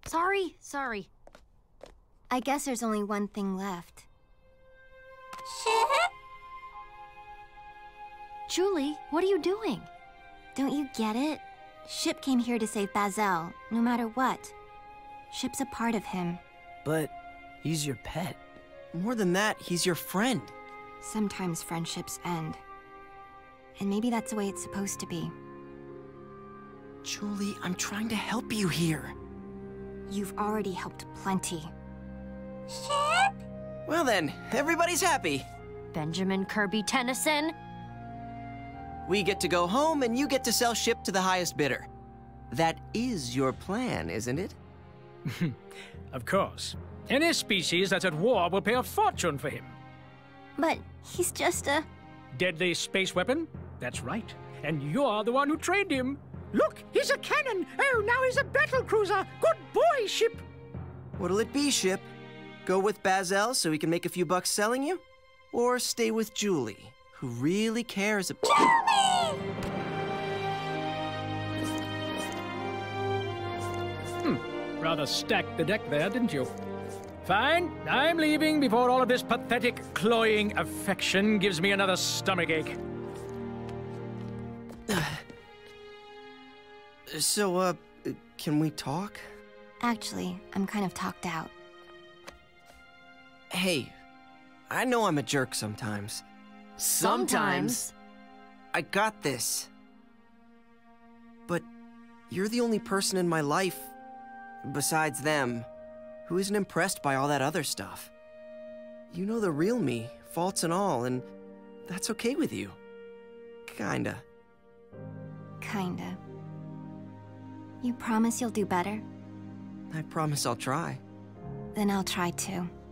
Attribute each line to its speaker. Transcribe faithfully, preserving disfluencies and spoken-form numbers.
Speaker 1: Sorry, sorry.
Speaker 2: I guess there's only one thing left.
Speaker 1: Julie, what are you doing?
Speaker 2: Don't you get it? Ship came here to save Bazel, no matter what. Ship's a part of him.
Speaker 3: But he's your pet. More than that, he's your friend.
Speaker 2: Sometimes friendships end. And maybe that's the way it's supposed to be.
Speaker 3: Julie, I'm trying to help you here.
Speaker 2: You've already helped plenty.
Speaker 3: Ship? Well then, everybody's happy.
Speaker 1: Benjamin Kirby Tennyson?
Speaker 3: We get to go home and you get to sell Ship to the highest bidder. That is your plan, isn't it?
Speaker 4: Of course. Any species that's at war will pay a fortune for him.
Speaker 2: But he's just a...
Speaker 4: Deadly space weapon? That's right. And you're the one who trained him. Look, he's a cannon! Oh, now he's a battle cruiser! Good boy, Ship!
Speaker 3: What'll it be, Ship? Go with Bazel so he can make a few bucks selling you? Or stay with Julie, who really cares about...
Speaker 2: Julie!
Speaker 4: Hmm, rather stacked the deck there, didn't you? Fine, I'm leaving before all of this pathetic, cloying affection gives me another stomachache.
Speaker 3: So, uh, can we talk?
Speaker 2: Actually, I'm kind of talked out.
Speaker 3: Hey, I know I'm a jerk sometimes.
Speaker 1: Sometimes.
Speaker 3: I got this. But you're the only person in my life, besides them, who isn't impressed by all that other stuff. You know the real me, faults and all, and that's okay with you. Kinda.
Speaker 2: Kinda. You promise you'll do better?
Speaker 3: I promise I'll try.
Speaker 2: Then I'll try too.